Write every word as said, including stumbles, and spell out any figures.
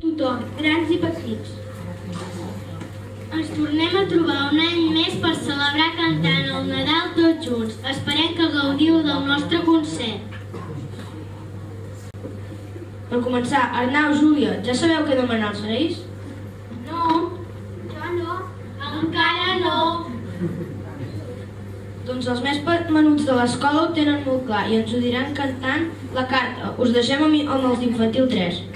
Tothom, grans i petits. Ens tornem a trobar un any més per celebrar cantant el Nadal tots junts. Esperem que gaudiu del nostre concert. Per començar, Arnau, Júlia, ja sabeu què demanar als Reis? No, jo no. Encara no. Doncs els més menuts de l'escola ho tenen molt clar i ens ho diran cantant la carta. Us deixem amb els d'infantil tres.